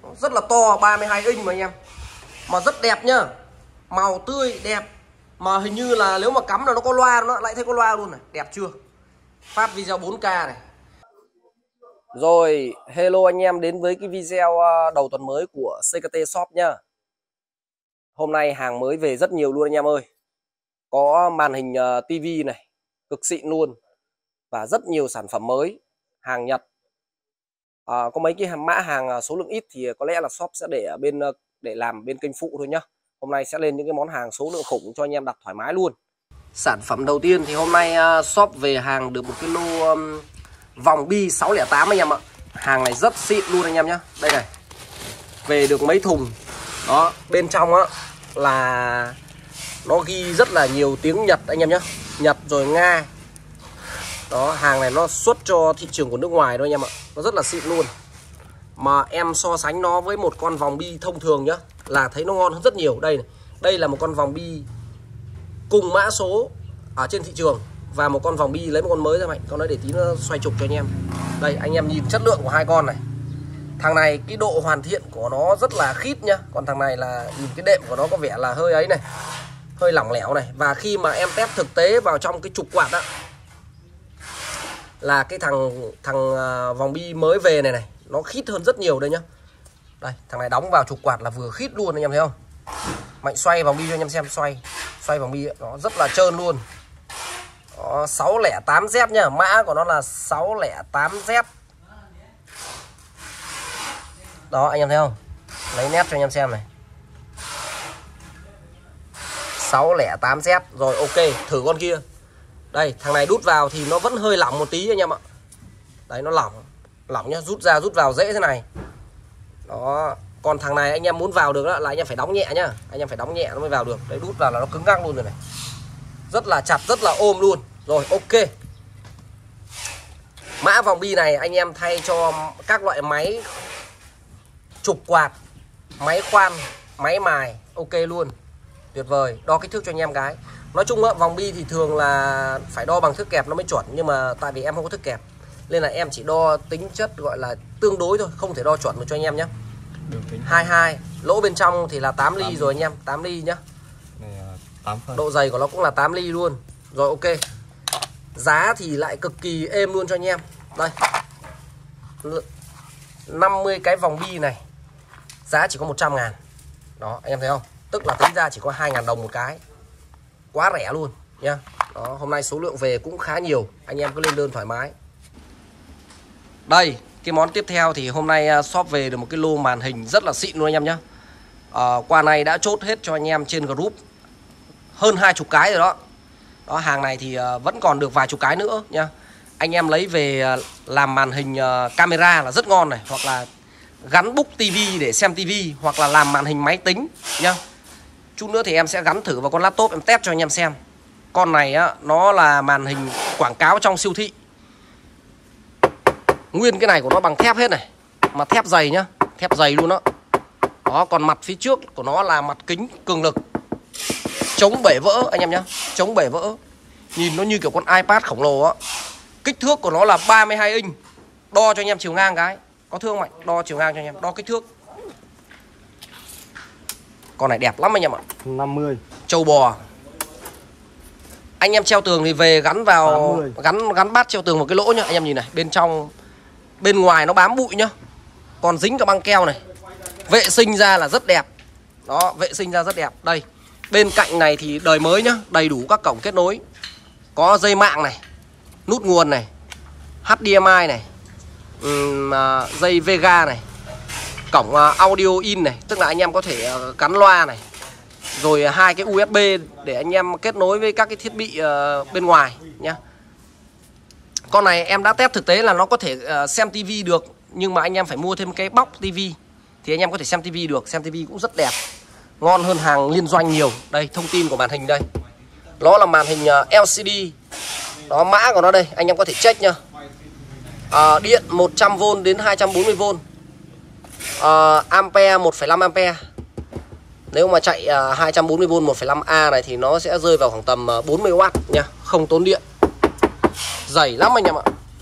Rất là to, 32 inch mà anh em. Mà rất đẹp nhá. Màu tươi, đẹp. Mà hình như là nếu mà cắm là nó có loa, nó lại thấy có loa luôn này. Đẹp chưa? Phát video 4K này. Rồi, hello anh em đến với cái video đầu tuần mới của CKT Shop nhá. Hôm nay hàng mới về rất nhiều luôn anh em ơi. Có màn hình TV này, cực xịn luôn. Và rất nhiều sản phẩm mới, hàng Nhật. Có mấy cái mã hàng số lượng ít thì có lẽ là shop sẽ để ở bên để làm bên kênh phụ thôi nhá. Hôm nay sẽ lên những cái món hàng số lượng khủng cho anh em đặt thoải mái luôn. Sản phẩm đầu tiên thì hôm nay shop về hàng được một cái lô vòng bi 608 anh em ạ. Hàng này rất xịn luôn anh em nhá. Đây này. Về được mấy thùng. Đó, bên trong á là nó ghi rất là nhiều tiếng Nhật anh em nhá. Nhật rồi Nga. Đó, hàng này nó xuất cho thị trường của nước ngoài thôi anh em ạ. Nó rất là xịn luôn. Mà em so sánh nó với một con vòng bi thông thường nhá, là thấy nó ngon hơn rất nhiều. Đây này. Đây là một con vòng bi cùng mã số ở trên thị trường. Và một con vòng bi lấy một con mới ra Mạnh. Con đấy để tí nó xoay trục cho anh em. Đây anh em nhìn chất lượng của hai con này. Thằng này cái độ hoàn thiện của nó rất là khít nhá. Còn thằng này là nhìn cái đệm của nó có vẻ là hơi ấy này, hơi lỏng lẻo này. Và khi mà em test thực tế vào trong cái trục quạt á, là cái thằng vòng bi mới về này nó khít hơn rất nhiều đây nhá. Đây, thằng này đóng vào trục quạt là vừa khít luôn anh em thấy không? Mạnh xoay vòng bi cho anh em xem, xoay vòng bi ấy, nó rất là trơn luôn. Đó, 608Z nhá, mã của nó là 608Z. Đó anh em thấy không? Lấy nét cho anh em xem này. 608Z. Rồi ok, thử con kia. Đây, thằng này đút vào thì nó vẫn hơi lỏng một tí anh em ạ. Đấy, nó lỏng nhá, rút ra rút vào dễ thế này. Đó, còn thằng này anh em muốn vào được đó, là anh em phải đóng nhẹ nhá. Anh em phải đóng nhẹ nó mới vào được. Đấy, đút vào là nó cứng ngắc luôn rồi này. Rất là chặt, rất là ôm luôn. Rồi ok. Mã vòng bi này anh em thay cho các loại máy trục quạt, máy khoan, máy mài, ok luôn. Tuyệt vời. Đo kích thước cho anh em cái. Nói chung á, vòng bi thì thường là phải đo bằng thước kẹp nó mới chuẩn. Nhưng mà tại vì em không có thước kẹp nên là em chỉ đo tính chất gọi là tương đối thôi, không thể đo chuẩn được cho anh em nhé. 22. Lỗ bên trong thì là 8 ly rồi anh em, 8 ly nhá. Độ dày của nó cũng là 8 ly luôn. Rồi ok. Giá thì lại cực kỳ êm luôn cho anh em. Đây, 50 cái vòng bi này giá chỉ có 100.000. Đó anh em thấy không? Tức là tính ra chỉ có 2.000 đồng một cái. Quá rẻ luôn nha. Đó, hôm nay số lượng về cũng khá nhiều. Anh em cứ lên đơn thoải mái. Đây, cái món tiếp theo thì hôm nay shop về được một cái lô màn hình rất là xịn luôn anh em nhé. Qua này đã chốt hết cho anh em trên group hơn 20 cái rồi đó. Đó, hàng này thì vẫn còn được vài chục cái nữa nha. Anh em lấy về làm màn hình camera là rất ngon này. Hoặc là gắn book tivi để xem tivi. Hoặc là làm màn hình máy tính nha. Chút nữa thì em sẽ gắn thử vào con laptop em test cho anh em xem. Con này á, nó là màn hình quảng cáo trong siêu thị. Nguyên cái này của nó bằng thép hết này. Mà thép dày nhá, thép dày luôn đó. Đó, còn mặt phía trước của nó là mặt kính cường lực, chống bể vỡ anh em nhá, chống bể vỡ. Nhìn nó như kiểu con iPad khổng lồ á. Kích thước của nó là 32 inch. Đo cho anh em chiều ngang cái. Có thương Mạnh, đo chiều ngang cho anh em, đo kích thước. Con này đẹp lắm anh em ạ. 50. Trâu bò. Anh em treo tường thì về gắn vào 80. gắn bát treo tường một cái lỗ nhá. Anh em nhìn này, bên trong bên ngoài nó bám bụi nhá. Còn dính cả băng keo này. Vệ sinh ra là rất đẹp. Đó, vệ sinh ra rất đẹp. Đây, bên cạnh này thì đời mới nhá, đầy đủ các cổng kết nối. Có dây mạng này, nút nguồn này, HDMI này, dây Vega này, cổng audio in này, tức là anh em có thể gắn loa này. Rồi hai cái USB để anh em kết nối với các cái thiết bị bên ngoài nhá. Con này em đã test thực tế là nó có thể xem tivi được. Nhưng mà anh em phải mua thêm cái box tivi thì anh em có thể xem tivi được. Xem tivi cũng rất đẹp, ngon hơn hàng liên doanh nhiều. Đây, thông tin của màn hình đây. Nó là màn hình LCD. Đó, mã của nó đây, anh em có thể check nhá. Điện 100V đến 240V. Ampere 1,5 ampere. Nếu mà chạy 240V 1,5A này thì nó sẽ rơi vào khoảng tầm 40W nha, không tốn điện. Dày lắm anh em ạ.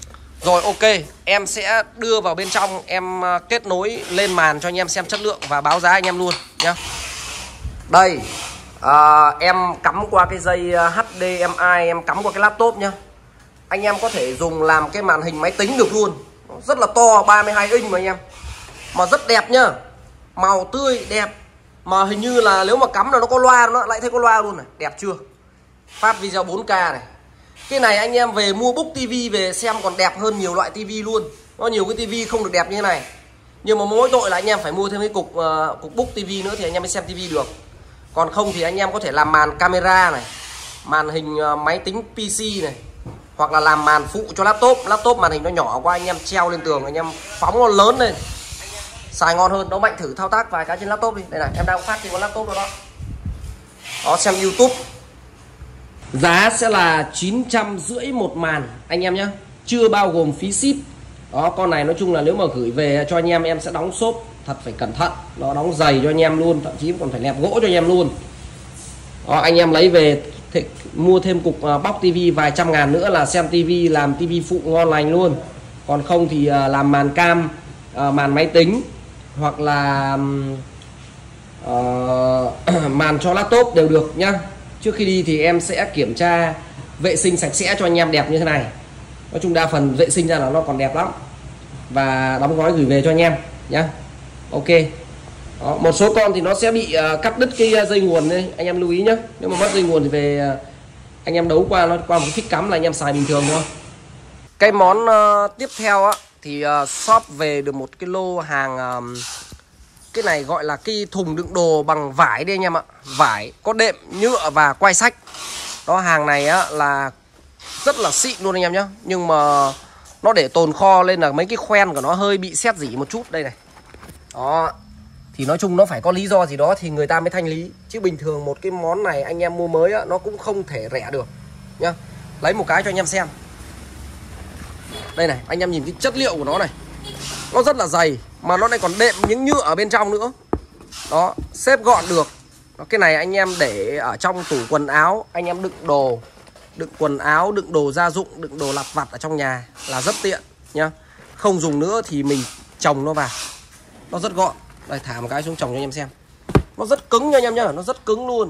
Rồi ok, em sẽ đưa vào bên trong, em kết nối lên màn cho anh em xem chất lượng và báo giá anh em luôn nhá. Đây, em cắm qua cái dây HDMI, em cắm qua cái laptop nhá. Anh em có thể dùng làm cái màn hình máy tính được luôn. Rất là to, 32 inch mà anh em. Mà rất đẹp nhá. Màu tươi, đẹp. Mà hình như là nếu mà cắm là nó có loa, nó lại thấy có loa luôn này. Đẹp chưa? Phát video 4K này. Cái này anh em về mua book TV về xem còn đẹp hơn nhiều loại TV luôn. Có nhiều cái TV không được đẹp như thế này. Nhưng mà mỗi tội là anh em phải mua thêm cái cục book TV nữa thì anh em mới xem TV được. Còn không thì anh em có thể làm màn camera này, màn hình máy tính PC này, hoặc là làm màn phụ cho laptop. Laptop màn hình nó nhỏ quá, anh em treo lên tường, anh em phóng nó lớn lên, xài ngon hơn. Đó, Mạnh thử thao tác vài cái trên laptop đi. Đây này, em đang phát trên con laptop đó. Đó, xem YouTube. Giá sẽ là 950 một màn anh em nhé, chưa bao gồm phí ship. Đó, con này nói chung là nếu mà gửi về cho anh em sẽ đóng xốp thật phải cẩn thận. Nó đóng giày cho anh em luôn, thậm chí còn phải lẹp gỗ cho anh em luôn. Đó, anh em lấy về mua thêm cục bóc tivi vài trăm ngàn nữa là xem tivi, làm tivi phụ ngon lành luôn. Còn không thì làm màn cam, màn máy tính, hoặc là màn cho laptop đều được nhá. Trước khi đi thì em sẽ kiểm tra vệ sinh sạch sẽ cho anh em đẹp như thế này. Nói chung đa phần vệ sinh ra là nó còn đẹp lắm. Và đóng gói gửi về cho anh em nhá. Ok. Đó, một số con thì nó sẽ bị cắt đứt cái dây nguồn đây, anh em lưu ý nhé. Nếu mà mất dây nguồn thì về anh em đấu qua nó qua một cái phích cắm là anh em xài bình thường thôi. Cái món tiếp theo á thì shop về được một cái lô hàng, cái này gọi là cái thùng đựng đồ bằng vải đi anh em ạ. Vải có đệm, nhựa và quai sách. Đó, hàng này á là rất là xịn luôn anh em nhé. Nhưng mà nó để tồn kho lên là mấy cái khoen của nó hơi bị sét rỉ một chút đây này. Đó, thì nói chung nó phải có lý do gì đó thì người ta mới thanh lý. Chứ bình thường một cái món này anh em mua mới á, nó cũng không thể rẻ được nhá. Lấy một cái cho anh em xem. Đây này, anh em nhìn cái chất liệu của nó này. Nó rất là dày, mà nó lại còn đệm những nhựa ở bên trong nữa. Đó, xếp gọn được. Đó, cái này anh em để ở trong tủ quần áo, anh em đựng đồ, đựng quần áo, đựng đồ gia dụng, đựng đồ lặt vặt ở trong nhà là rất tiện nhá. Không dùng nữa thì mình chồng nó vào. Nó rất gọn. Đây, thả một cái xuống chồng cho anh em xem. Nó rất cứng nha anh em nhá, nó rất cứng luôn.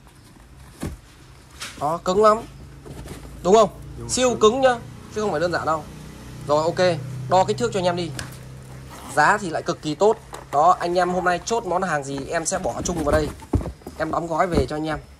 Đó, cứng lắm. Đúng không? Đúng, siêu cứng nhá, chứ không phải đơn giản đâu. Rồi ok, đo kích thước cho anh em đi. Giá thì lại cực kỳ tốt. Đó, anh em hôm nay chốt món hàng gì em sẽ bỏ chung vào đây. Em đóng gói về cho anh em.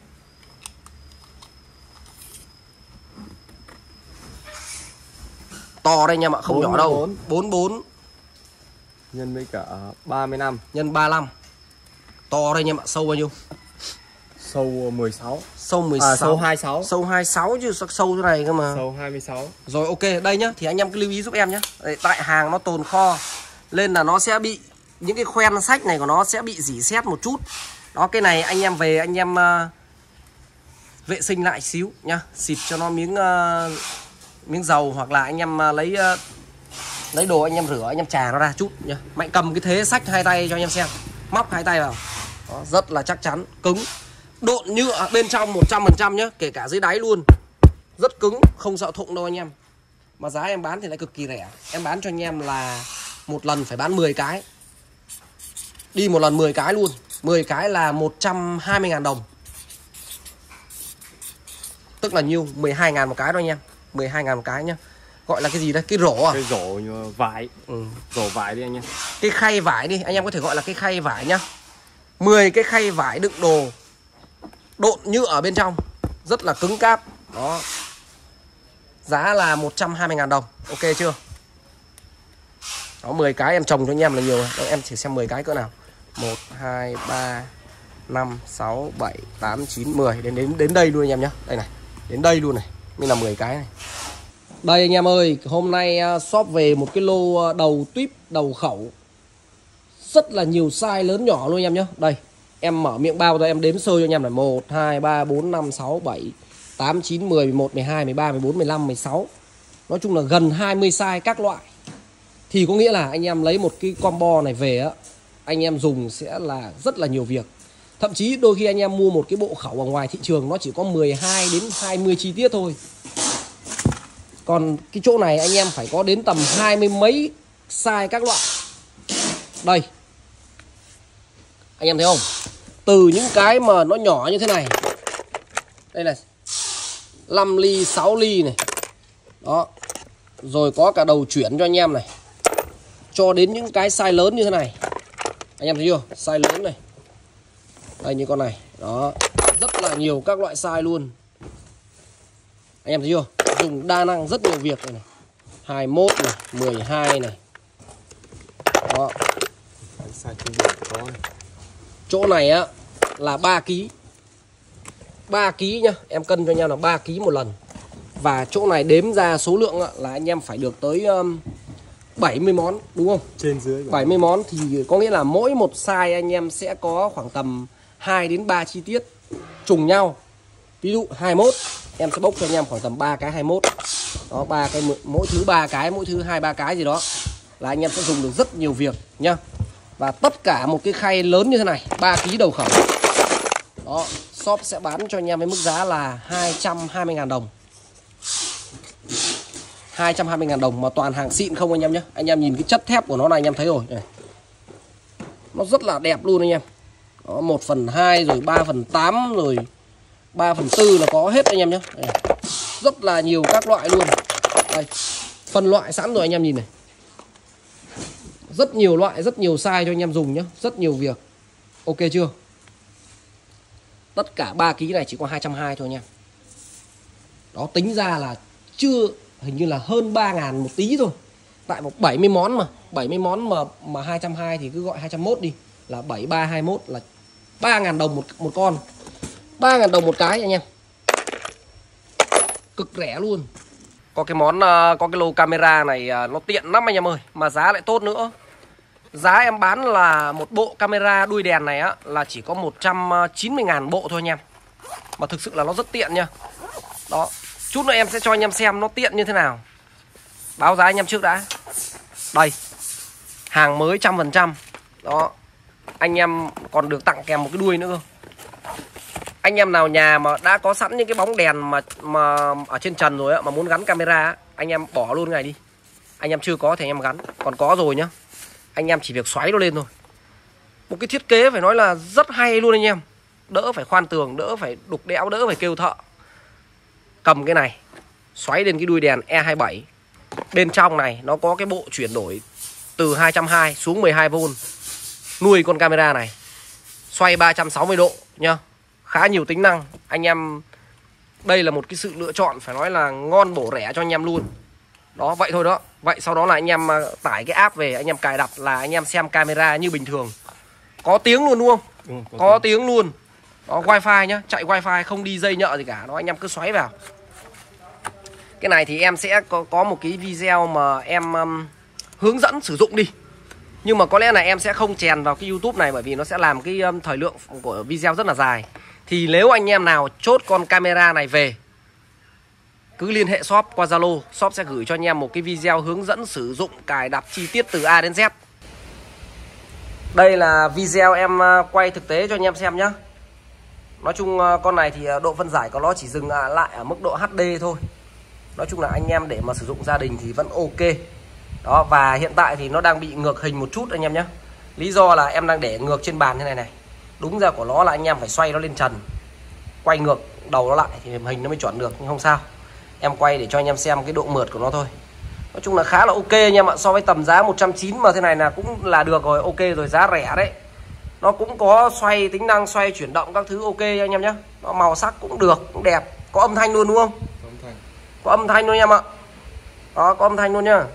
To đây anh em ạ, không 44. Nhỏ đâu. 44 nhân với cả 35 nhân 35. To đây anh em ạ, sâu bao nhiêu? Sâu 16. Sâu 16. Sâu 26. Sâu 26 chứ sâu thế này cơ mà. Sâu 26. Rồi ok, đây nhá, thì anh em cứ lưu ý giúp em nhé. Tại hàng nó tồn kho nên là nó sẽ bị những cái khoen sách này của nó sẽ bị rỉ sét một chút. Đó, cái này anh em về anh em vệ sinh lại xíu nhá, xịt cho nó miếng dầu, hoặc là anh em lấy đồ anh em rửa, anh em chà nó ra chút nhá. Mạnh cầm cái thế sách hai tay cho anh em xem. Móc hai tay vào. Đó, rất là chắc chắn, cứng. Độn nhựa bên trong 100% nhá, kể cả dưới đáy luôn. Rất cứng, không sợ thụng đâu anh em. Mà giá em bán thì lại cực kỳ rẻ. Em bán cho anh em là một lần phải bán 10 cái. Đi một lần 10 cái luôn. 10 cái là 120.000 đồng. Tức là nhiêu? 12.000 một cái thôi anh em. 12.000 một cái nhá. Gọi là cái gì đấy? Cái rổ à? Cái rổ vải. Rổ vải đi anh em. Cái khay vải đi, anh em có thể gọi là cái khay vải nhá. 10 cái khay vải đựng đồ, độn nhựa ở bên trong, rất là cứng cáp. Đó. Giá là 120.000 đồng. Ok chưa? Đó, 10 cái em trồng cho anh em là nhiều. Đó, em chỉ xem 10 cái cỡ nào. 1 2 3 5 6 7 8 9 10 đến đây luôn anh em nhé. Đây này. Đến đây luôn này. Mới là 10 cái này. Đây anh em ơi, hôm nay shop về một cái lô đầu tuýp, đầu khẩu. Rất là nhiều size lớn nhỏ luôn anh em nhé. Đây, em mở miệng bao ra em đếm sơ cho anh em là 1 2 3 4 5 6 7 8 9 10 11 12 13 14 15 16. Nói chung là gần 20 size các loại. Thì có nghĩa là anh em lấy một cái combo này về á, anh em dùng sẽ là rất là nhiều việc. Thậm chí đôi khi anh em mua một cái bộ khẩu ở ngoài thị trường nó chỉ có 12 đến 20 chi tiết thôi. Còn cái chỗ này anh em phải có đến tầm 20 mấy size các loại. Đây, anh em thấy không? Từ những cái mà nó nhỏ như thế này, đây là 5 ly, 6 ly này. Đó. Rồi có cả đầu chuyển cho anh em này, cho đến những cái size lớn như thế này. Anh em thấy chưa? Size lớn này. Đây như con này. Đó. Rất là nhiều các loại size luôn. Anh em thấy chưa? Dùng đa năng rất nhiều việc này, 21 này, 12 này. Đó. Chỗ này á là 3 kg. 3 kg nhá, em cân cho anh em là 3 kg một lần. Và chỗ này đếm ra số lượng là anh em phải được tới 70 món đúng không? Trên dưới 70 món thì có nghĩa là mỗi một size anh em sẽ có khoảng tầm 2 đến 3 chi tiết trùng nhau. Ví dụ 21 em sẽ bốc cho anh em khoảng tầm 3 cái 21. Đó, 3 cái, mỗi thứ 3 cái, mỗi thứ 2-3 cái gì đó là anh em sẽ dùng được rất nhiều việc nhá. Và tất cả một cái khay lớn như thế này, 3 kg đầu khẩu. Đó, shop sẽ bán cho anh em với mức giá là 220.000 đồng. 220.000 đồng mà toàn hàng xịn không anh em nhé. Anh em nhìn cái chất thép của nó này anh em thấy rồi này. Nó rất là đẹp luôn anh em. Đó, 1/2 rồi 3/8 rồi 3/4 là có hết anh em nhé. Đây. Rất là nhiều các loại luôn. Đây, phân loại sẵn rồi anh em nhìn này. Rất nhiều loại, rất nhiều size cho anh em dùng nhé. Rất nhiều việc. Ok chưa? Tất cả 3 kg này chỉ có 220 thôi anh em. Đó, tính ra là chưa, hình như là hơn 3.000 một tí thôi. Tại một 70 món mà. 70 món mà 220 thì cứ gọi 201 đi. Là 7321 là 3.000 đồng một con. 3.000 đồng một cái anh em. Cực rẻ luôn. Có cái món, có cái lô camera này nó tiện lắm anh em ơi. Mà giá lại tốt nữa. Giá em bán là một bộ camera đuôi đèn này á là chỉ có 190.000 bộ thôi anh em. Mà thực sự là nó rất tiện nha. Đó, chút nữa em sẽ cho anh em xem nó tiện như thế nào. Báo giá anh em trước đã. Đây, hàng mới 100%. Đó, anh em còn được tặng kèm một cái đuôi nữa cơ. Anh em nào nhà mà đã có sẵn những cái bóng đèn mà ở trên trần rồi á, mà muốn gắn camera á, anh em bỏ luôn cái này đi. Anh em chưa có thì anh em gắn. Còn có rồi nhá, anh em chỉ việc xoáy nó lên thôi. Một cái thiết kế phải nói là rất hay luôn anh em. Đỡ phải khoan tường, đỡ phải đục đẽo, đỡ phải kêu thợ. Cầm cái này, xoáy lên cái đuôi đèn E27. Bên trong này nó có cái bộ chuyển đổi từ 220 xuống 12V. Nuôi con camera này. Xoay 360 độ nhá. Khá nhiều tính năng. Anh em, đây là một cái sự lựa chọn phải nói là ngon bổ rẻ cho anh em luôn. Đó, vậy thôi đó. Vậy sau đó là anh em tải cái app về, anh em cài đặt là anh em xem camera như bình thường. Có tiếng luôn đúng không? Có tiếng luôn. Đó, wifi nhá, chạy wifi không đi dây nhợ gì cả. Đó, anh em cứ xoáy vào. Cái này thì em sẽ có một cái video mà em hướng dẫn sử dụng đi. Nhưng mà có lẽ là em sẽ không chèn vào cái YouTube này, bởi vì nó sẽ làm cái thời lượng của video rất là dài. Thì nếu anh em nào chốt con camera này về, cứ liên hệ shop qua Zalo. Shop sẽ gửi cho anh em một cái video hướng dẫn sử dụng, cài đặt chi tiết từ A đến Z. Đây là video em quay thực tế cho anh em xem nhé. Nói chung con này thì độ phân giải của nó chỉ dừng lại ở mức độ HD thôi. Nói chung là anh em để mà sử dụng gia đình thì vẫn ok. Đó, và hiện tại thì nó đang bị ngược hình một chút anh em nhé. Lý do là em đang để ngược trên bàn thế này này. Đúng ra của nó là anh em phải xoay nó lên trần, quay ngược đầu nó lại thì hình nó mới chuẩn được, nhưng không sao. Em quay để cho anh em xem cái độ mượt của nó thôi. Nói chung là khá là ok anh em ạ. So với tầm giá 190 mà thế này là cũng là được rồi, ok rồi, giá rẻ đấy. Nó cũng có xoay, tính năng xoay chuyển động các thứ ok anh em nhé. Nó màu sắc cũng được, cũng đẹp. Có âm thanh luôn đúng không? Có âm thanh luôn anh em ạ. Đó, có âm thanh luôn nhá.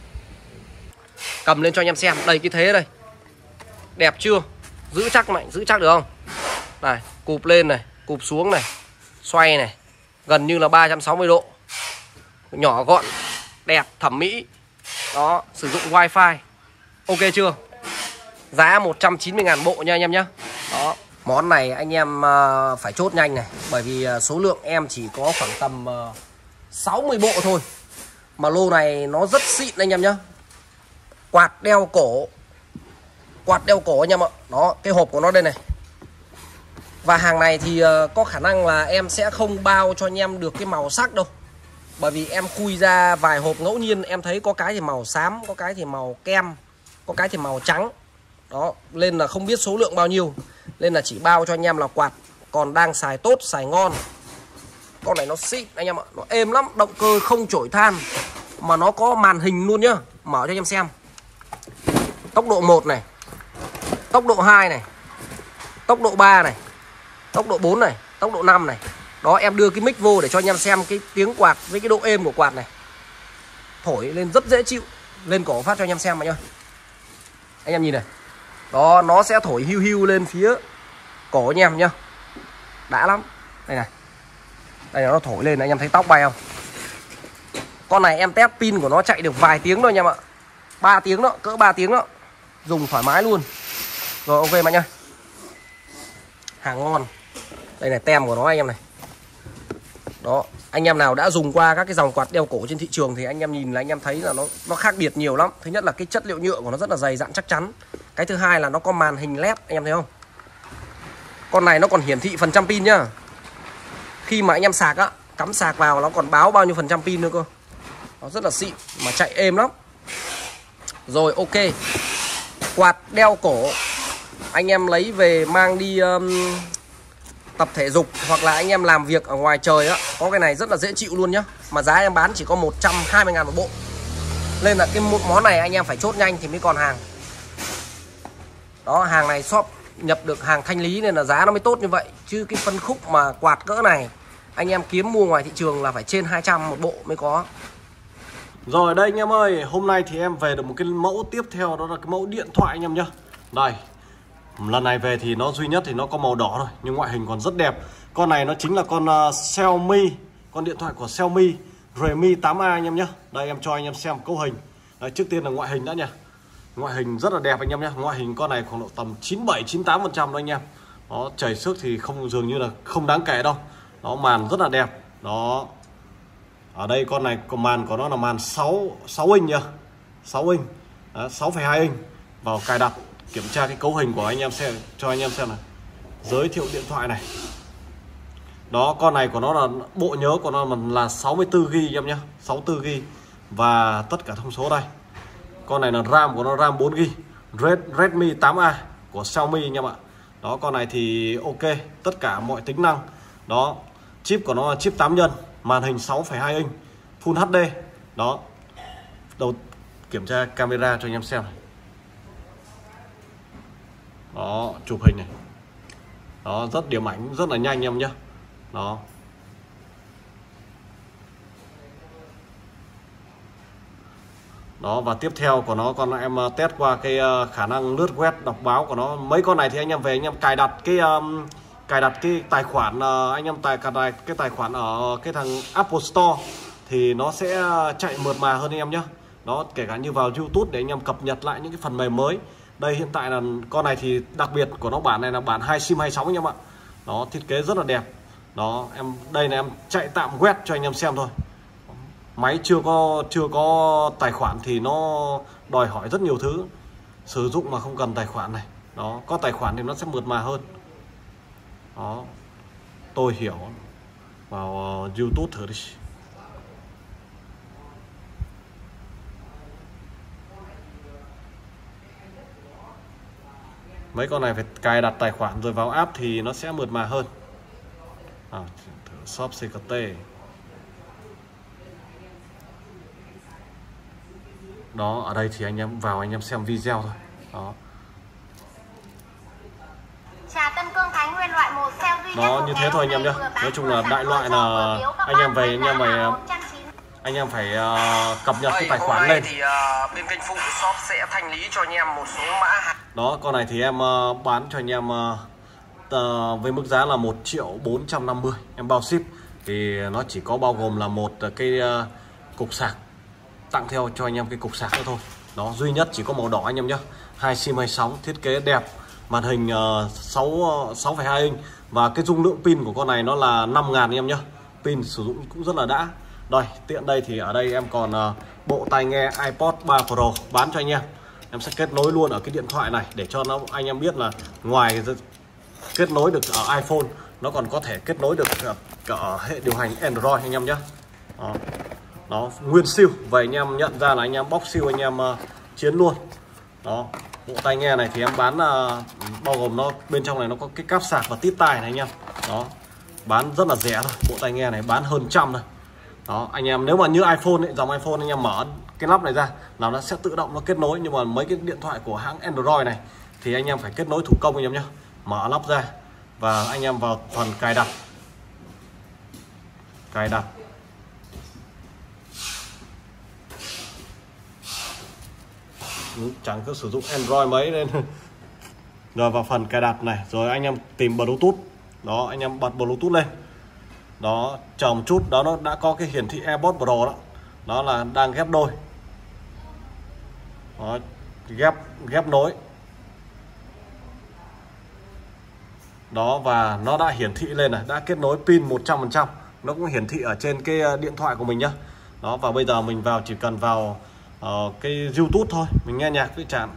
Cầm lên cho anh em xem. Đây cái thế đây. Đẹp chưa? Giữ chắc mạnh, giữ chắc được không? Này, cụp lên này, cụp xuống này, xoay này, gần như là 360 độ. Nhỏ gọn, đẹp, thẩm mỹ. Đó, sử dụng wifi. Ok chưa? Giá 190.000 bộ nha anh em nhé. Đó, món này anh em phải chốt nhanh này, bởi vì số lượng em chỉ có khoảng tầm 60 bộ thôi. Mà lô này nó rất xịn anh em nhé. Quạt đeo cổ. Quạt đeo cổ anh em ạ. Đó, cái hộp của nó đây này. Và hàng này thì có khả năng là em sẽ không bao cho anh em được cái màu sắc đâu. Bởi vì em khui ra vài hộp ngẫu nhiên, em thấy có cái thì màu xám, có cái thì màu kem, có cái thì màu trắng. Đó, nên là không biết số lượng bao nhiêu, nên là chỉ bao cho anh em là quạt còn đang xài tốt, xài ngon. Con này nó xịn anh em ạ, nó êm lắm, động cơ không chổi than mà nó có màn hình luôn nhá. Mở cho anh em xem. Tốc độ 1 này, tốc độ 2 này, tốc độ 3 này, tốc độ 4 này, tốc độ 5 này. Đó, em đưa cái mic vô để cho anh em xem cái tiếng quạt với cái độ êm của quạt này. Thổi lên rất dễ chịu. Lên cổ phát cho anh em xem mà nhá. Anh em nhìn này. Đó, nó sẽ thổi hiu hiu lên phía cổ anh em nhá. Đã lắm. Đây này. Đây nó thổi lên, anh em thấy tóc bay không? Con này em test pin của nó chạy được vài tiếng thôi anh em ạ. 3 tiếng đó, cỡ 3 tiếng đó. Dùng thoải mái luôn. Rồi ok mà nhá. Hàng ngon. Đây này, tem của nó anh em này. Đó, anh em nào đã dùng qua các cái dòng quạt đeo cổ trên thị trường thì anh em nhìn là anh em thấy là nó khác biệt nhiều lắm. Thứ nhất là cái chất liệu nhựa của nó rất là dày dặn chắc chắn. Cái thứ hai là nó có màn hình LED, anh em thấy không? Con này nó còn hiển thị phần trăm pin nhá. Khi mà anh em sạc á, cắm sạc vào nó còn báo bao nhiêu phần trăm pin nữa cơ. Nó rất là xịn mà chạy êm lắm. Rồi ok. Quạt đeo cổ anh em lấy về mang đi tập thể dục hoặc là anh em làm việc ở ngoài trời á, có cái này rất là dễ chịu luôn nhá. Mà giá em bán chỉ có 120.000 một bộ. Nên là cái món này anh em phải chốt nhanh thì mới còn hàng. Đó, hàng này shop nhập được hàng thanh lý nên là giá nó mới tốt như vậy. Chứ cái phân khúc mà quạt cỡ này anh em kiếm mua ngoài thị trường là phải trên 200 một bộ mới có. Rồi đây anh em ơi, hôm nay thì em về được một cái mẫu tiếp theo, đó là cái mẫu điện thoại anh em nhá. Đây, lần này về thì nó duy nhất thì nó có màu đỏ thôi, nhưng ngoại hình còn rất đẹp. Con này nó chính là con Xiaomi, con điện thoại của Xiaomi Redmi 8A anh em nhá. Đây em cho anh em xem cấu hình. Đây, trước tiên là ngoại hình đã nha. Ngoại hình rất là đẹp anh em nhé. Ngoại hình con này khoảng độ tầm 97-98% đó anh em. Nó chảy xước thì không, dường như là không đáng kể đâu. Nó màn rất là đẹp. Đó. Ở đây con này màn của nó là màn 6 inch nhá. 6 inch. 6,2 inch. Vào cài đặt kiểm tra cái cấu hình của anh em xem, cho anh em xem này. Giới thiệu điện thoại này. Đó, con này của nó là bộ nhớ của nó là 64GB anh em nhé. 64GB. Và tất cả thông số đây. Con này là RAM của nó RAM 4GB. Redmi 8A của Xiaomi anh em ạ. Đó, con này thì ok, tất cả mọi tính năng. Đó, chip của nó là chip 8 nhân, màn hình 6,2 inch, Full HD. Đó. Đầu kiểm tra camera cho anh em xem này. Đó, chụp hình này. Đó, rất điểm ảnh rất là nhanh anh em nhé. Đó. Đó, và tiếp theo của nó con em test qua cái khả năng lướt web đọc báo của nó. Mấy con này thì anh em về anh em cài đặt cái tài khoản, anh em cái tài khoản ở cái thằng Apple Store thì nó sẽ chạy mượt mà hơn anh em nhé. Đó, kể cả như vào YouTube để anh em cập nhật lại những cái phần mềm mới. Đây hiện tại là con này thì đặc biệt của nó bản này là bản 2 sim 2 sóng anh em ạ. Đó, thiết kế rất là đẹp. Đó, đây là em chạy tạm quét cho anh em xem thôi. Máy chưa có tài khoản thì nó đòi hỏi rất nhiều thứ. Sử dụng mà không cần tài khoản này. Đó, có tài khoản thì nó sẽ mượt mà hơn. Đó, tôi hiểu. Vào YouTube thử đi. Mấy con này phải cài đặt tài khoản rồi vào app thì nó sẽ mượt mà hơn. Thử shop CKT. Đó, ở đây thì anh em vào anh em xem video thôi. Đó. Trà Tân Cương Thái Nguyên loại 1 sale duy nhất. Đó, như thế thôi anh em nhé. Nói chung là đại loại là anh em về anh em phải cập nhật cái tài khoản lên. Thì bên kênh phụ shop sẽ thanh lý cho anh em một số mã hàng. Đó, con này thì em bán cho anh em với mức giá là 1.450.000 em bao ship. Thì nó chỉ có bao gồm là một cái cục sạc, tặng theo cho anh em cái cục sạc nữa thôi. Đó, duy nhất chỉ có màu đỏ anh em nhé. 2 sim 2 sóng, thiết kế đẹp, màn hình 6,2 inch. Và cái dung lượng pin của con này nó là 5.000 anh em nhé. Pin sử dụng cũng rất là đã. Rồi, tiện đây thì ở đây em còn bộ tai nghe iPod 3 Pro bán cho anh em. Em sẽ kết nối luôn ở cái điện thoại này để cho anh em biết là ngoài kết nối được ở iPhone, nó còn có thể kết nối được ở hệ điều hành Android anh em nhé. Đó. Đó, nguyên siêu. Vậy anh em nhận ra là anh em bóc siêu, anh em chiến luôn. Đó, bộ tai nghe này thì em bán bao gồm nó bên trong này nó có cái cáp sạc và tít tai này anh em. Đó, bán rất là rẻ thôi. Bộ tai nghe này bán hơn trăm thôi. Đó, anh em nếu mà như iPhone ấy, dòng iPhone anh em mở cái nắp này ra là nó sẽ tự động nó kết nối, nhưng mà mấy cái điện thoại của hãng Android này thì anh em phải kết nối thủ công anh em nhé. Mở nắp ra và anh em vào phần cài đặt. Cài đặt. Chẳng có sử dụng Android mấy nên rồi vào phần cài đặt này, rồi anh em tìm Bluetooth. Đó, anh em bật Bluetooth lên. Đó, chờ một chút, đó nó đã có cái hiển thị AirPods Pro đó. Đó là đang ghép đôi. Đó, ghép nối. Đó, và nó đã hiển thị lên này, đã kết nối pin 100%. Nó cũng hiển thị ở trên cái điện thoại của mình nhá. Đó, và bây giờ mình vào chỉ cần vào cái YouTube thôi, mình nghe nhạc với chán.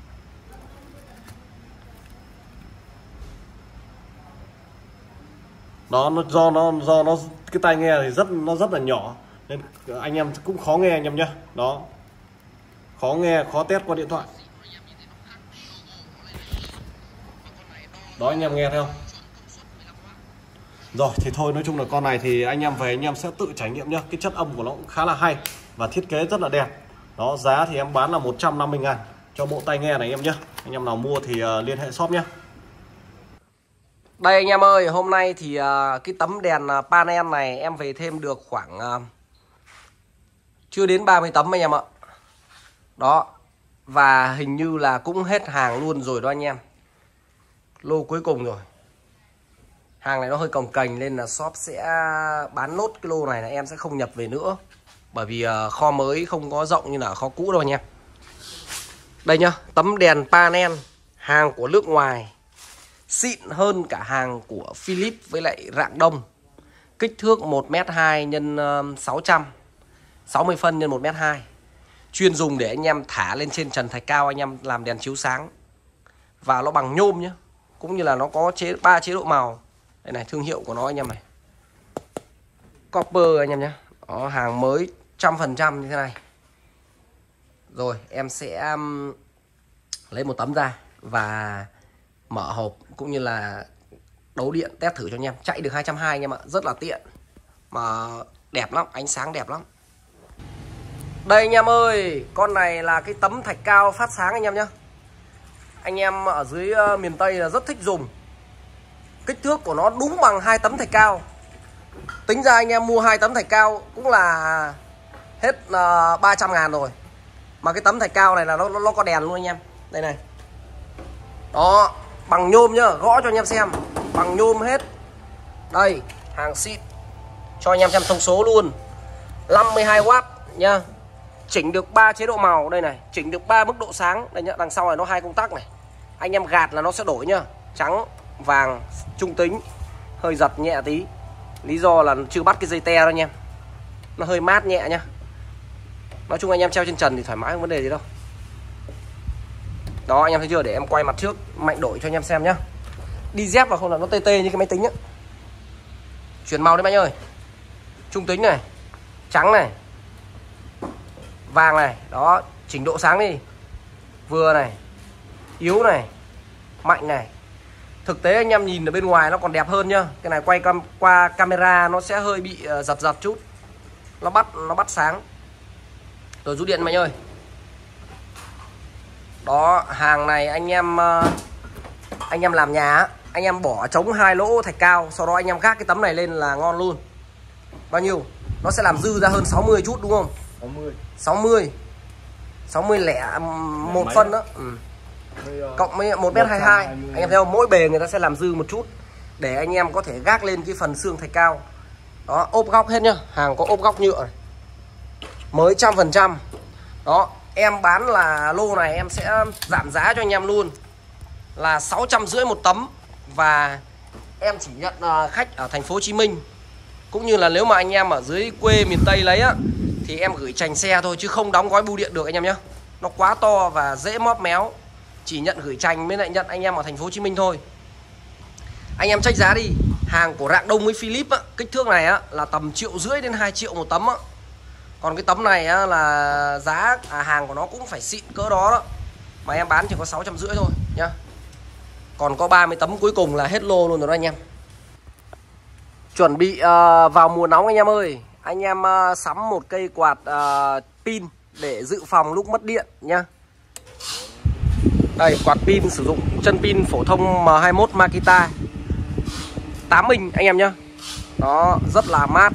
Đó, do nó cái tai nghe thì rất là nhỏ nên anh em cũng khó nghe anh em nhá. Đó, khó nghe, khó test qua điện thoại. Đó, anh em nghe thấy không? Rồi thì thôi, nói chung là con này thì anh em về anh em sẽ tự trải nghiệm nhá. Cái chất âm của nó cũng khá là hay và thiết kế rất là đẹp. Đó, giá thì em bán là 150.000 cho bộ tai nghe này em nhá. Anh em nào mua thì liên hệ shop nhá. Đây anh em ơi, hôm nay thì cái tấm đèn panel này em về thêm được khoảng chưa đến 30 tấm anh em ạ. Đó, và hình như là cũng hết hàng luôn rồi đó anh em. Lô cuối cùng rồi. Hàng này nó hơi cồng kềnh nên là shop sẽ bán nốt cái lô này, là em sẽ không nhập về nữa. Bởi vì kho mới không có rộng như là kho cũ đâu anh em. Đây nhá, tấm đèn panel hàng của nước ngoài, xịn hơn cả hàng của Philips với lại Rạng Đông. Kích thước 1m2 x 600, 60 phân x 1m2. Chuyên dùng để anh em thả lên trên trần thạch cao, anh em làm đèn chiếu sáng. Và nó bằng nhôm nhá. Cũng như là nó có 3 chế độ màu. Đây này, thương hiệu của nó anh em này, Copper anh em nhé. Đó, hàng mới 100% như thế này. Rồi em sẽ lấy một tấm ra và mở hộp cũng như là đấu điện test thử cho anh em. Chạy được 220 anh em ạ, rất là tiện mà đẹp lắm, ánh sáng đẹp lắm. Đây anh em ơi, con này là cái tấm thạch cao phát sáng anh em nhé. Anh em ở dưới miền Tây là rất thích dùng. Kích thước của nó đúng bằng 2 tấm thạch cao. Tính ra anh em mua 2 tấm thạch cao cũng là hết 300.000 rồi. Mà cái tấm thạch cao này là nó có đèn luôn anh em. Đây này. Đó, bằng nhôm nhá, gõ cho anh em xem. Bằng nhôm hết. Đây, hàng xịn. Cho anh em xem thông số luôn. 52W nha. Chỉnh được 3 chế độ màu đây này, chỉnh được 3 mức độ sáng. Đây nhá, đằng sau này nó 2 công tắc này. Anh em gạt là nó sẽ đổi nhá. Trắng, vàng, trung tính, hơi giật nhẹ tí. Lý do là chưa bắt cái dây te đâu anh em. Nó hơi mát nhẹ nhá. Nói chung anh em treo trên trần thì thoải mái, không vấn đề gì đâu. Đó anh em thấy chưa, để em quay mặt trước mạnh đổi cho anh em xem nhá. Đi dép vào không là nó tê tê như cái máy tính á. Chuyển màu đấy anh ơi. Trung tính này, trắng này, vàng này. Đó, chỉnh độ sáng đi. Vừa này, yếu này, mạnh này. Thực tế anh em nhìn ở bên ngoài nó còn đẹp hơn nhá. Cái này quay qua camera nó sẽ hơi bị giật chút. Nó bắt sáng. Rồi rút điện anh ơi. Đó, hàng này anh em làm nhà, anh em bỏ trống 2 lỗ thạch cao, sau đó anh em gác cái tấm này lên là ngon luôn. Bao nhiêu? Nó sẽ làm dư ra hơn 60 chút đúng không? 60 lẻ 1 phân đó. Cộng với 1m22. Anh em thấy không? Mỗi bề người ta sẽ làm dư một chút để anh em có thể gác lên cái phần xương thạch cao. Đó, ốp góc hết nhá. Hàng có ốp góc nhựa này. Mới 100%. Đó, em bán là lô này em sẽ giảm giá cho anh em luôn là 650 một tấm. Và em chỉ nhận khách ở thành phố Hồ Chí Minh, cũng như là nếu mà anh em ở dưới quê miền Tây lấy á thì em gửi chành xe thôi chứ không đóng gói bưu điện được anh em nhé. Nó quá to và dễ móp méo. Chỉ nhận gửi chành mới lại nhận anh em ở thành phố Hồ Chí Minh thôi. Anh em check giá đi. Hàng của Rạng Đông với Philips á, kích thước này á là tầm 1,5 triệu đến 2 triệu một tấm á. Còn cái tấm này á, là giá hàng của nó cũng phải xịn cỡ đó đó. Mà em bán chỉ có 650 thôi nhá. Còn có 30 tấm cuối cùng là hết lô luôn rồi đó anh em. Chuẩn bị vào mùa nóng anh em ơi. Anh em sắm một cây quạt pin để dự phòng lúc mất điện nhá. Đây, quạt pin sử dụng chân pin phổ thông M21 Makita 8 inch anh em nhá. Đó, rất là mát.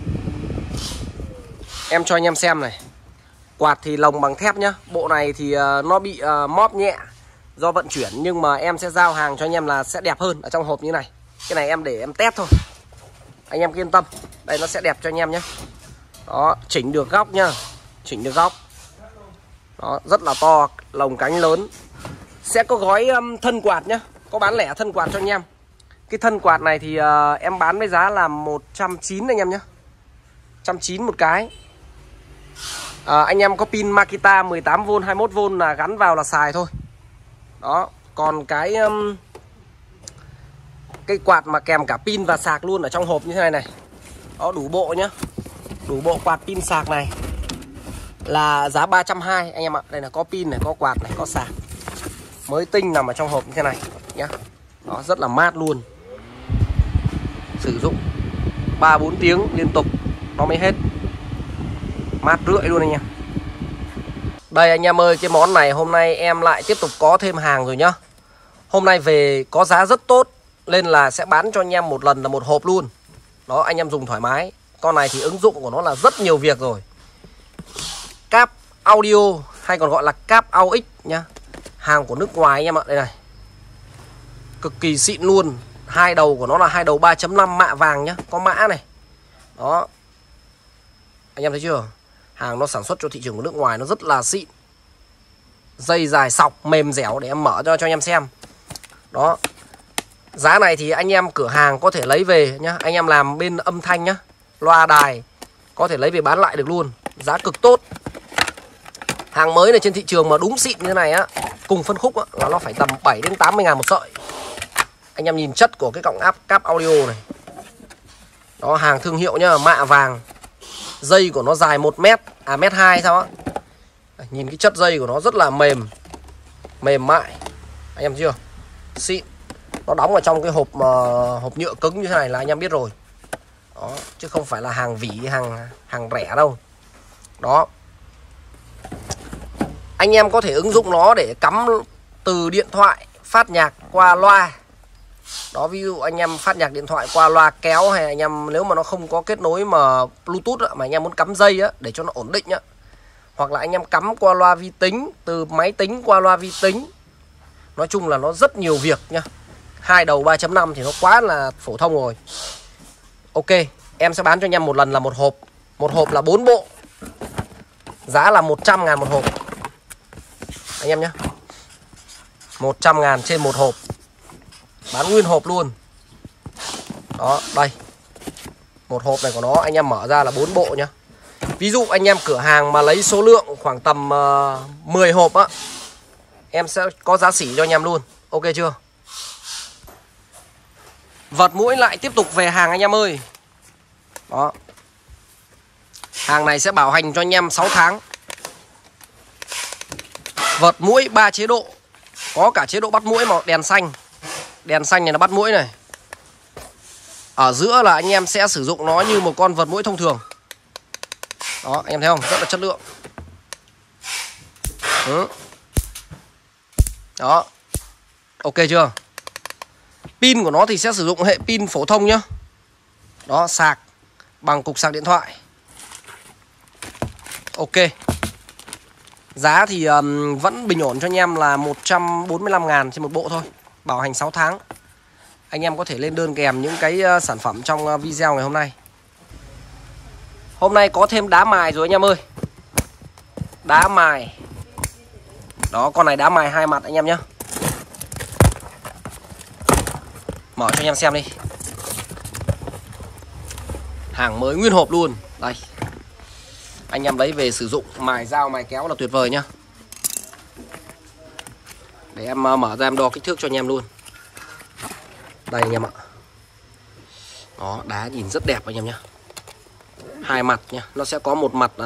Em cho anh em xem này. Quạt thì lồng bằng thép nhá. Bộ này thì nó bị móp nhẹ do vận chuyển, nhưng mà em sẽ giao hàng cho anh em là sẽ đẹp hơn ở trong hộp như này. Cái này em để em test thôi, anh em yên tâm. Đây, nó sẽ đẹp cho anh em nhé. Đó, chỉnh được góc nhá. Chỉnh được góc. Đó, rất là to, lồng cánh lớn. Sẽ có gói thân quạt nhá. Có bán lẻ thân quạt cho anh em. Cái thân quạt này thì em bán với giá là 190 anh em nhé. 190 một cái. Anh em có pin Makita 18V 21V là gắn vào là xài thôi. Đó, còn cái quạt mà kèm cả pin và sạc luôn ở trong hộp như thế này này. Đó, đủ bộ nhá. Đủ bộ quạt pin sạc này là giá 320 anh em ạ. Đây là có pin này, có quạt này, có sạc. Mới tinh nằm ở trong hộp như thế này nhá. Đó, rất là mát luôn. Sử dụng 3-4 tiếng liên tục nó mới hết. Mát rượi luôn anh em. Đây anh em ơi, cái món này hôm nay em lại tiếp tục có thêm hàng rồi nhá. Hôm nay về có giá rất tốt nên là sẽ bán cho anh em một lần là một hộp luôn. Đó, anh em dùng thoải mái. Con này thì ứng dụng của nó là rất nhiều việc rồi. Cáp audio hay còn gọi là cáp AUX nhá. Hàng của nước ngoài anh em ạ. Đây này, cực kỳ xịn luôn. Hai đầu của nó là hai đầu 3.5 mạ vàng nhá. Có mã này. Đó, anh em thấy chưa? Hàng nó sản xuất cho thị trường của nước ngoài, nó rất là xịn. Dây dài sọc mềm dẻo. Để em mở cho anh em xem. Đó, giá này thì anh em cửa hàng có thể lấy về nhá. Anh em làm bên âm thanh nhá, loa đài có thể lấy về bán lại được luôn. Giá cực tốt. Hàng mới này trên thị trường mà đúng xịn như thế này á, cùng phân khúc á, là nó phải tầm 7 đến 80 ngàn một sợi. Anh em nhìn chất của cái cọng áp cáp audio này. Đó, hàng thương hiệu nhá, mạ vàng. Dây của nó dài 1 mét, 1m2 sao á. Nhìn cái chất dây của nó rất là mềm, mềm mại. Anh em chưa? Xịn. Nó đóng ở trong cái hộp nhựa cứng như thế này là anh em biết rồi. Đó, chứ không phải là hàng vỉ, hàng rẻ đâu. Đó, anh em có thể ứng dụng nó để cắm từ điện thoại phát nhạc qua loa. Đó, ví dụ anh em phát nhạc điện thoại qua loa kéo, hay anh em nếu mà nó không có kết nối mà Bluetooth á, mà anh em muốn cắm dây á để cho nó ổn định á, hoặc là anh em cắm qua loa vi tính, từ máy tính qua loa vi tính. Nói chung là nó rất nhiều việc nhá. Hai đầu 3.5 thì nó quá là phổ thông rồi. Ok, em sẽ bán cho anh em một lần là một hộp. Một hộp là 4 bộ. Giá là 100 ngàn một hộp anh em nhé. 100 ngàn trên một hộp. Bán nguyên hộp luôn. Đó, đây. Một hộp này của nó anh em mở ra là 4 bộ nhá. Ví dụ anh em cửa hàng mà lấy số lượng khoảng tầm 10 hộp á, em sẽ có giá sỉ cho anh em luôn. Ok chưa? Vật mũi lại tiếp tục về hàng anh em ơi. Đó, hàng này sẽ bảo hành cho anh em 6 tháng. Vật mũi 3 chế độ. Có cả chế độ bắt mũi màu đèn xanh. Đèn xanh này là bắt mũi này. Ở giữa là anh em sẽ sử dụng nó như một con vật mũi thông thường. Đó, anh em thấy không? Rất là chất lượng. Đó, ok chưa? Pin của nó thì sẽ sử dụng hệ pin phổ thông nhá. Đó, sạc bằng cục sạc điện thoại. Ok. Giá thì vẫn bình ổn cho anh em là 145 ngàn trên một bộ thôi. Bảo hành 6 tháng. Anh em có thể lên đơn kèm những cái sản phẩm trong video ngày hôm nay. Hôm nay có thêm đá mài rồi anh em ơi. Đá mài. Đó, con này đá mài hai mặt anh em nhé. Mở cho anh em xem đi. Hàng mới nguyên hộp luôn. Đây, anh em lấy về sử dụng mài dao mài kéo là tuyệt vời nhá. Để em mở ra em đo kích thước cho anh em luôn. Đây anh em ạ. Đó, đá nhìn rất đẹp anh em nhá. hai mặt nha. Nó sẽ có một mặt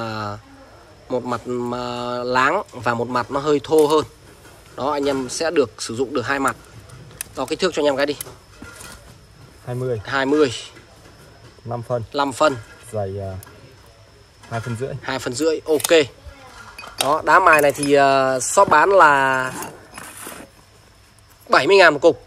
láng và một mặt nó hơi thô hơn. Đó, anh em sẽ được sử dụng được hai mặt. Đo kích thước cho anh em cái đi. 20 5 phân 5 phân dày 2 phân rưỡi 2 phân rưỡi. Ok. Đó, đá mài này thì shop bán là 70.000 một cục.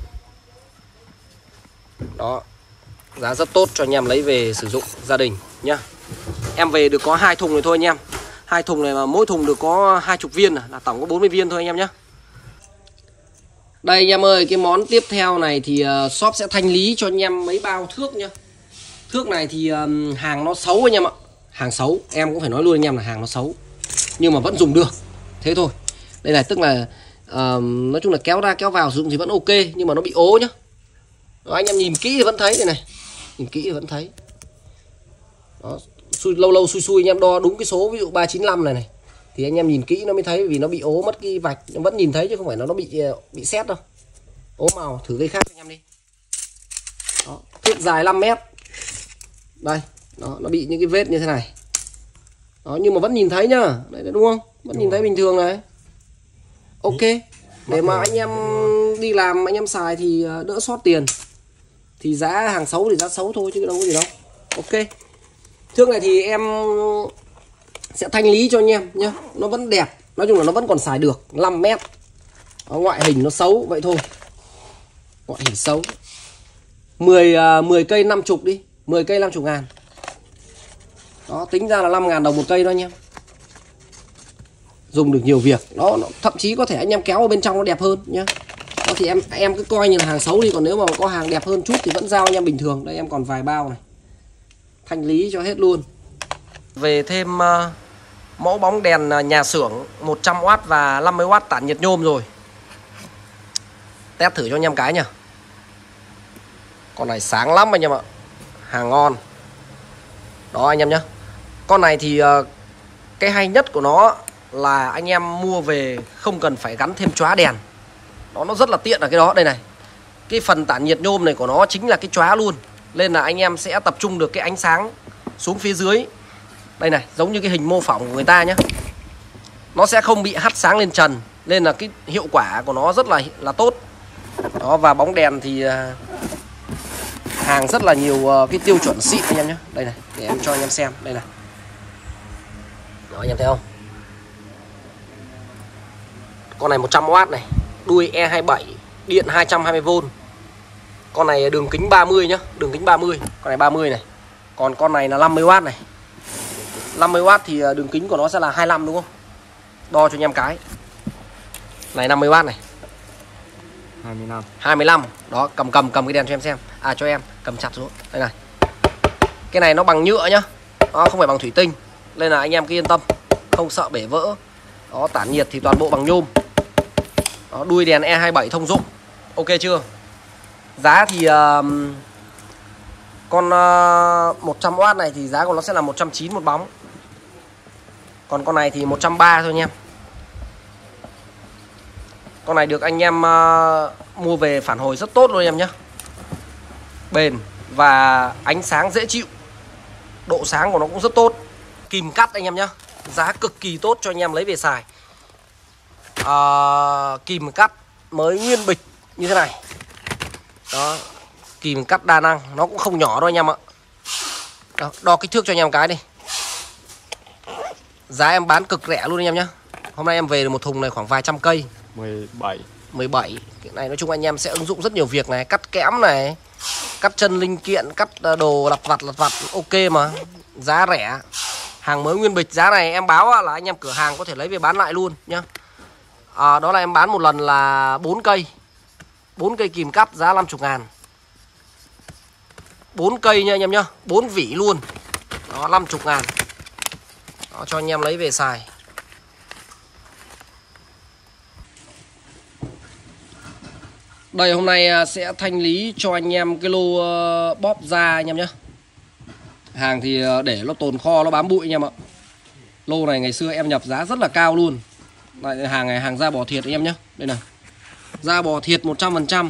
Đó, giá rất tốt cho anh em lấy về sử dụng gia đình nhá. Em về được có 2 thùng này thôi anh em. 2 thùng này mà mỗi thùng được có 20 viên, là tổng có 40 viên thôi anh em nhé. Đây anh em ơi, cái món tiếp theo này thì shop sẽ thanh lý cho anh em mấy bao thước nhá. Thước này thì hàng nó xấu anh em ạ. Hàng xấu, em cũng phải nói luôn anh em là hàng nó xấu, nhưng mà vẫn dùng được. Thế thôi. Đây này, tức là nói chung là kéo ra kéo vào sử dụng thì vẫn ok, nhưng mà nó bị ố nhá. Đó, anh em nhìn kỹ thì vẫn thấy đây này. Nhìn kỹ thì vẫn thấy. Đó, lâu lâu xui anh em đo đúng cái số, ví dụ 395 này thì anh em nhìn kỹ nó mới thấy, vì nó bị ố mất cái vạch, nó vẫn nhìn thấy chứ không phải nó bị sét đâu. Ố màu. Thử cây khác cho anh em đi. Đó, thước dài 5 mét. Đây, đó, nó bị những cái vết như thế này. Đó, nhưng mà vẫn nhìn thấy nhá. Đấy, đúng không? Vẫn nhìn thấy bình thường này. Ok. Để mà anh em đi làm anh em xài thì đỡ sót tiền. Thì giá hàng xấu thì giá xấu thôi chứ đâu có gì đâu. Ok. Thước này thì em sẽ thanh lý cho anh em nhé. Nó vẫn đẹp. Nói chung là nó vẫn còn xài được. 5 mét. Đó, ngoại hình nó xấu vậy thôi. Ngoại hình xấu. 10 cây 50 đi. 10 cây 50 ngàn. Đó, tính ra là 5.000 đồng một cây đó anh em. Dùng được nhiều việc. Đó, thậm chí có thể anh em kéo ở bên trong nó đẹp hơn nhé. Đó, thì em cứ coi như là hàng xấu đi. Còn nếu mà có hàng đẹp hơn chút thì vẫn giao anh em bình thường. Đây em còn vài bao này. Thanh lý cho hết luôn. Về thêm mẫu bóng đèn nhà xưởng 100W và 50W tản nhiệt nhôm rồi. Test thử cho anh em cái nhá. Con này sáng lắm anh em ạ. Hàng ngon. Đó anh em nhá. Con này thì cái hay nhất của nó là anh em mua về không cần phải gắn thêm chóa đèn. Nó rất là tiện ở cái đó. Đây này. Cái phần tản nhiệt nhôm này của nó chính là cái chóa luôn. Nên là anh em sẽ tập trung được cái ánh sáng xuống phía dưới. Đây này, giống như cái hình mô phỏng của người ta nhé. Nó sẽ không bị hắt sáng lên trần. Nên là cái hiệu quả của nó rất là tốt. Đó, và bóng đèn thì hàng rất là nhiều cái tiêu chuẩn xịn anh em nhé. Đây này, để em cho anh em xem. Đây này. Đó, anh em thấy không? Con này 100W này. Đuôi E27. Điện 220V. Con này đường kính 30 nhá. Đường kính 30. Con này 30 này. Còn con này là 50W này. 50W thì đường kính của nó sẽ là 25 đúng không? Đo cho anh em cái. Này 50W này. 25. Đó, cầm cái đèn cho em xem. À, cho em cầm chặt xuống. Đây này. Cái này nó bằng nhựa nhá. Nó không phải bằng thủy tinh. Nên là anh em cứ yên tâm, không sợ bể vỡ. Đó, tản nhiệt thì toàn bộ bằng nhôm. Đó, đuôi đèn E27 thông dụng. Ok chưa? Giá thì con 100W này thì giá của nó sẽ là 190 một bóng. Còn con này thì 130 thôi anh em. Con này được anh em mua về phản hồi rất tốt luôn anh em nhé. Bền và ánh sáng dễ chịu. Độ sáng của nó cũng rất tốt. Kìm cắt anh em nhé. Giá cực kỳ tốt cho anh em lấy về xài. Kìm cắt mới nguyên bịch như thế này. Đó, kìm cắt đa năng. Nó cũng không nhỏ đâu anh em ạ. Đó, đo kích thước cho anh em cái đi. Giá em bán cực rẻ luôn anh em nhé. Hôm nay em về được một thùng này khoảng vài trăm cây. 17. Cái này nói chung anh em sẽ ứng dụng rất nhiều việc này. Cắt kẽm này, cắt chân linh kiện, cắt đồ lặt vặt. Ok mà. Giá rẻ. Hàng mới nguyên bịch. Giá này em báo là anh em cửa hàng có thể lấy về bán lại luôn nhá. Đó là em bán một lần là 4 cây. 4 cây kìm cắt giá 50.000. 4 cây nha anh em nhá. 4 vỉ luôn. Đó, 50.000. Đó, cho anh em lấy về xài. Đây, hôm nay sẽ thanh lý cho anh em cái lô bóp da anh em nhé. Hàng thì để nó tồn kho, nó bám bụi anh em ạ. Lô này ngày xưa em nhập giá rất là cao luôn. Đây, hàng này hàng da bò thiệt anh em nhé. Đây này. Da bò thiệt 100%.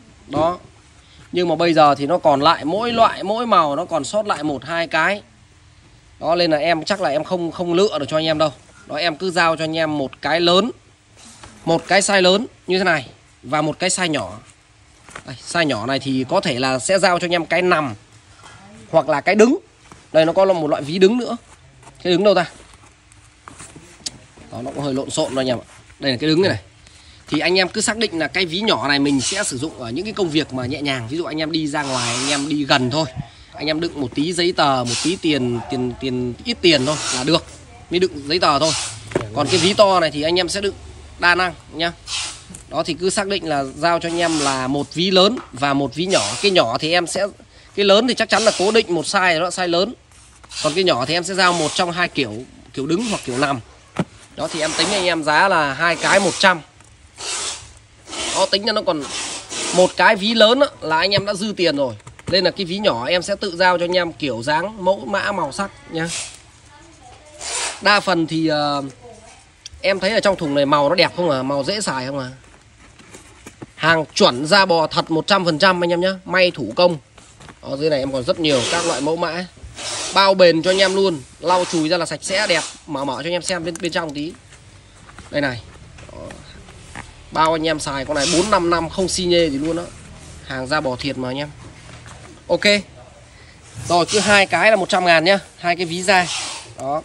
Đó. Nhưng mà bây giờ thì nó còn lại mỗi loại, mỗi màu nó còn sót lại 1-2 cái. Đó nên là em chắc là em không lựa được cho anh em đâu. Đó em cứ giao cho anh em một cái lớn, một cái size lớn như thế này và một cái size nhỏ. Đây, size nhỏ này thì có thể là sẽ giao cho anh em cái nằm hoặc là cái đứng. Đây nó có là một loại ví đứng nữa. Cái đứng đâu ta? Đó, nó cũng hơi lộn xộn rồi anh em ạ. Đây là cái đứng này. Thì anh em cứ xác định là cái ví nhỏ này mình sẽ sử dụng ở những cái công việc mà nhẹ nhàng. Ví dụ anh em đi ra ngoài, anh em đi gần thôi, anh em đựng một tí giấy tờ, một tí tiền ít tiền thôi là được, mới đựng giấy tờ thôi. Còn cái ví to này thì anh em sẽ đựng đa năng nhá. Đó thì cứ xác định là giao cho anh em là một ví lớn và một ví nhỏ. Cái nhỏ thì em sẽ, cái lớn thì chắc chắn là cố định một size, đó là size lớn. Còn cái nhỏ thì em sẽ giao một trong hai kiểu, kiểu đứng hoặc kiểu nằm. Đó thì em tính anh em giá là 2 cái 100. Đó, tính ra nó còn một cái ví lớn đó, là anh em đã dư tiền rồi. Nên là cái ví nhỏ em sẽ tự giao cho anh em kiểu dáng, mẫu mã, màu sắc nhá. Đa phần thì em thấy ở trong thùng này màu nó đẹp không à, màu dễ xài không à. Hàng chuẩn da bò thật 100% anh em nhá, may thủ công. Ở dưới này em còn rất nhiều các loại mẫu mã. Bao bền cho anh em luôn, lau chùi ra là sạch sẽ đẹp. Mở cho anh em xem bên trong tí. Đây này. Bao anh em xài con này 4-5 năm không xi nhê gì luôn đó. Hàng da bò thiệt mà anh em. Ok. Rồi cứ 2 cái là 100.000 nhá, 2 cái ví da. Đó.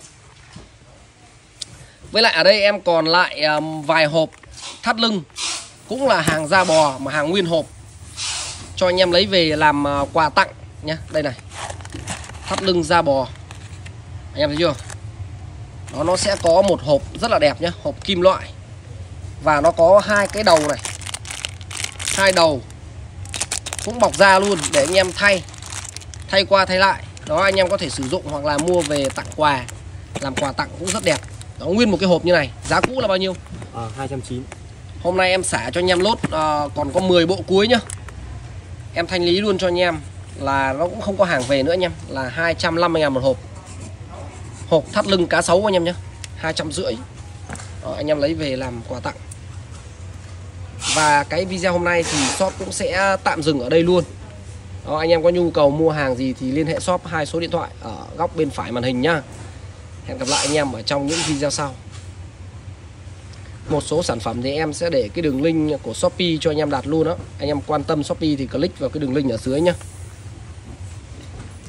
Với lại ở đây em còn lại vài hộp thắt lưng, cũng là hàng da bò mà hàng nguyên hộp, cho anh em lấy về làm quà tặng nhá. Đây này. Thắt lưng da bò. Anh em thấy chưa? Đó, nó sẽ có một hộp rất là đẹp nhá, hộp kim loại. Và nó có 2 cái đầu này, 2 đầu cũng bọc da luôn để anh em thay qua thay lại. Đó, anh em có thể sử dụng hoặc là mua về tặng quà, làm quà tặng cũng rất đẹp. Đó, nguyên một cái hộp như này. Giá cũ là bao nhiêu? 290. Hôm nay em xả cho anh em lốt còn có 10 bộ cuối nhá. Em thanh lý luôn cho anh em là nó cũng không có hàng về nữa anh em, là 250.000 một hộp. Hộp thắt lưng cá sấu anh em nhé, 250. Đó, anh em lấy về làm quà tặng. Và cái video hôm nay thì shop cũng sẽ tạm dừng ở đây luôn. Đó, anh em có nhu cầu mua hàng gì thì liên hệ shop 2 số điện thoại ở góc bên phải màn hình nhá. Hẹn gặp lại anh em ở trong những video sau. Một số sản phẩm thì em sẽ để cái đường link của Shopee cho anh em đặt luôn đó. Anh em quan tâm Shopee thì click vào cái đường link ở dưới nhá.